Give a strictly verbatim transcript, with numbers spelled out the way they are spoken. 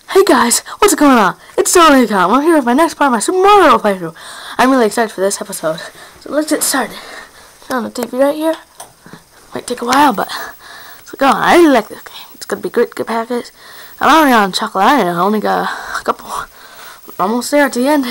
Hey guys, what's going on? It's totally Tom. I'm here with my next part of my Super Mario playthrough. I'm really excited for this episode. So let's get started. Turn on the T V right here. Might take a while, but let's go on. I really like this game. It's gonna be great, good package. I'm already on Chocolate Island. I only got a couple. Almost there at the end.